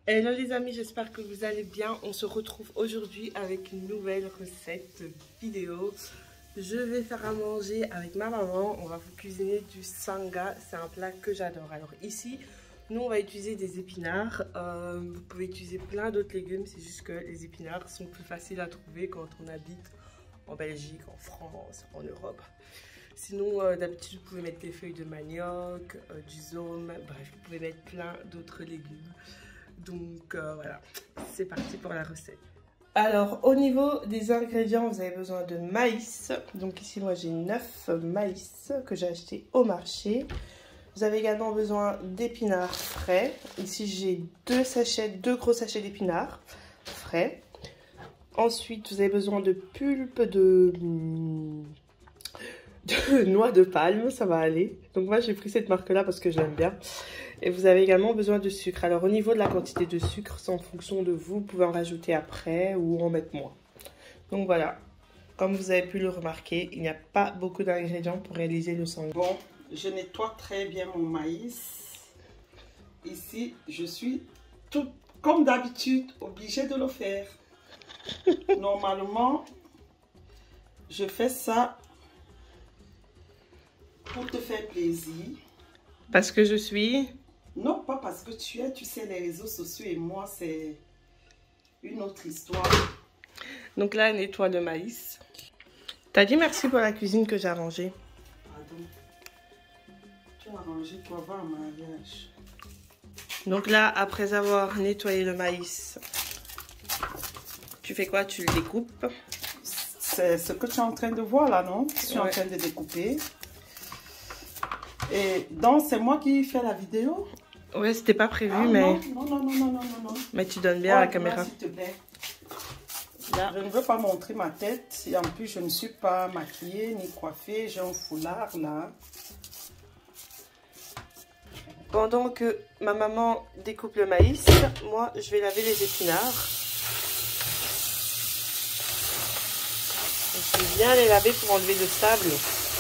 Hello les amis, j'espère que vous allez bien. On se retrouve aujourd'hui avec une nouvelle recette vidéo. Je vais faire à manger avec ma maman. On va vous cuisiner du sanga. C'est un plat que j'adore. Alors ici, nous on va utiliser des épinards. Vous pouvez utiliser plein d'autres légumes. C'est juste que les épinards sont plus faciles à trouver quand on habite en Belgique, en France, en Europe. Sinon, d'habitude, vous pouvez mettre des feuilles de manioc, du saum. Bref, vous pouvez mettre plein d'autres légumes. Donc voilà, c'est parti pour la recette. Alors au niveau des ingrédients, vous avez besoin de maïs. Donc ici moi j'ai 9 maïs que j'ai acheté au marché. Vous avez également besoin d'épinards frais. Ici j'ai deux gros sachets d'épinards frais. Ensuite vous avez besoin de pulpe de noix de palme, ça va aller. Donc moi j'ai pris cette marque là parce que j'aime bien. Et vous avez également besoin de sucre. Alors au niveau de la quantité de sucre, c'est en fonction de vous. Vous pouvez en rajouter après ou en mettre moins. Donc voilà, comme vous avez pu le remarquer, il n'y a pas beaucoup d'ingrédients pour réaliser le sanga. Bon, je nettoie très bien mon maïs. Ici, je suis tout comme d'habitude obligée de le faire. Normalement, je fais ça pour te faire plaisir. Parce que je suis... Non, pas parce que tu es, tu sais, les réseaux sociaux et moi, c'est une autre histoire. Donc là, elle nettoie le maïs. T'as dit merci pour la cuisine que j'ai arrangée. Pardon. Tu as arrangé, tu vas voir un mariage. Donc là, après avoir nettoyé le maïs, tu fais quoi? Tu le découpes? C'est ce que tu es en train de voir là, non? Je suis en train de découper. Et donc, c'est moi qui fais la vidéo? Ouais, c'était pas prévu, mais... Non. Mais tu donnes bien à la caméra. S'il te plaît. Là, je ne veux pas montrer ma tête. Et en plus, je ne suis pas maquillée ni coiffée. J'ai un foulard là. Pendant que ma maman découpe le maïs, moi, je vais laver les épinards. Je vais bien les laver pour enlever le sable.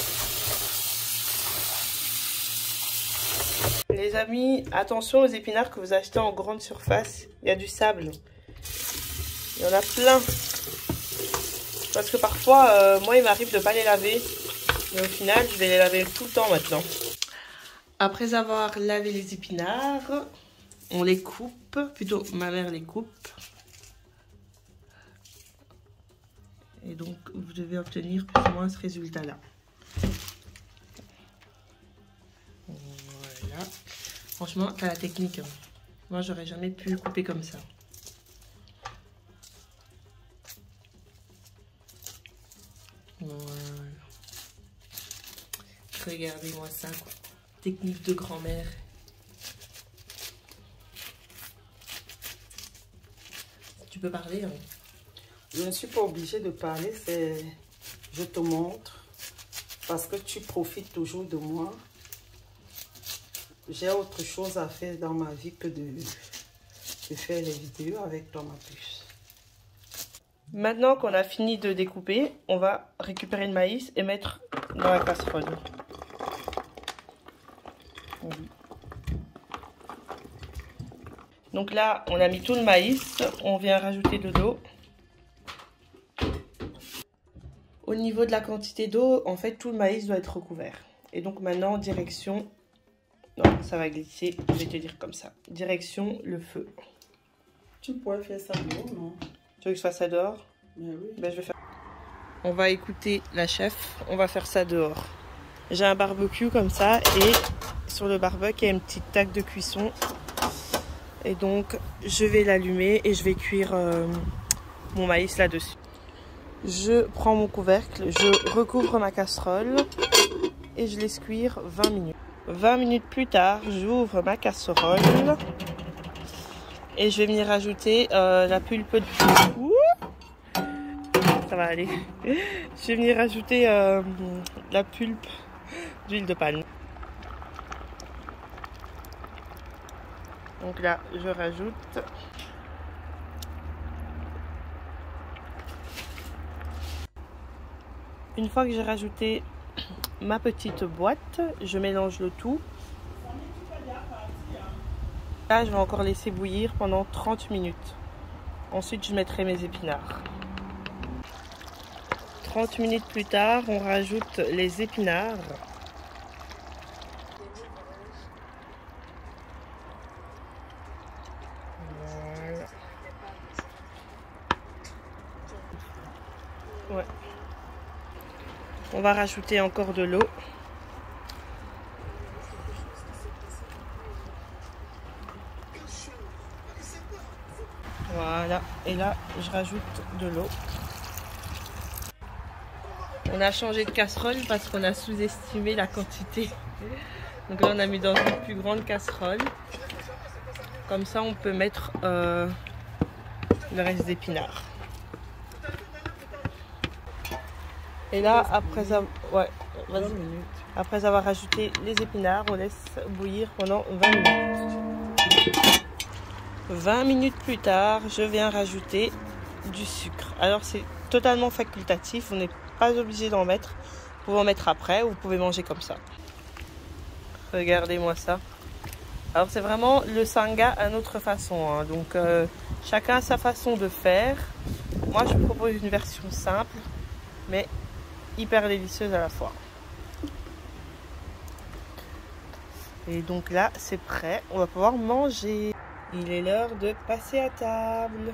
Les amis, attention aux épinards que vous achetez en grande surface. Il y a du sable. Il y en a plein. Parce que parfois, moi, il m'arrive de ne pas les laver. Mais au final, je vais les laver tout le temps maintenant. Après avoir lavé les épinards, on les coupe. Plutôt, ma mère les coupe. Et donc, vous devez obtenir plus ou moins ce résultat-là. Voilà. Franchement, t'as la technique. Hein. Moi, j'aurais jamais pu couper comme ça. Voilà. Regardez-moi ça, quoi. Technique de grand-mère. Tu peux parler, hein? Je ne suis pas obligée de parler, c'est... Je te montre. Parce que tu profites toujours de moi. J'ai autre chose à faire dans ma vie que de faire les vidéos avec toi, ma puce. Maintenant qu'on a fini de découper, on va récupérer le maïs et mettre dans la casserole. Donc là, on a mis tout le maïs. On vient rajouter de l'eau. Au niveau de la quantité d'eau, en fait, tout le maïs doit être recouvert. Et donc maintenant, direction... Non, ça va glisser, je vais te dire comme ça. Direction le feu. Tu pourrais faire ça dehors, non? Tu veux que je fasse ça dehors? Mais oui. Ben, je vais faire... On va écouter la chef, on va faire ça dehors. J'ai un barbecue comme ça et sur le barbecue, il y a une petite taque de cuisson. Et donc, je vais l'allumer et je vais cuire mon maïs là-dessus. Je prends mon couvercle, je recouvre ma casserole et je laisse cuire 20 minutes. 20 minutes plus tard, j'ouvre ma casserole et je vais venir rajouter la pulpe de... Ça va aller. Je vais venir rajouter la pulpe d'huile de palme. Donc là, je rajoute. Une fois que j'ai rajouté ma petite boîte, je mélange le tout. Là, je vais encore laisser bouillir pendant 30 minutes. Ensuite, je mettrai mes épinards. 30 minutes plus tard, on rajoute les épinards. Voilà. Ouais. On va rajouter encore de l'eau. Voilà, et là je rajoute de l'eau. On a changé de casserole parce qu'on a sous-estimé la quantité. Donc là on a mis dans une plus grande casserole. Comme ça on peut mettre le reste d'épinards. Et là après avoir rajouté les épinards, on laisse bouillir pendant 20 minutes. 20 minutes plus tard, je viens rajouter du sucre. Alors c'est totalement facultatif, vous n'êtes pas obligé d'en mettre. Vous pouvez en mettre après ou vous pouvez manger comme ça. Regardez-moi ça. Alors c'est vraiment le sanga à notre façon, hein. Donc chacun a sa façon de faire. Moi je vous propose une version simple, mais hyper délicieuse à la fois. Et donc là c'est prêt, on va pouvoir manger. Il est l'heure de passer à table.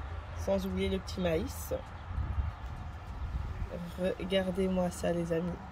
Sans oublier le petit maïs. Regardez-moi ça les amis.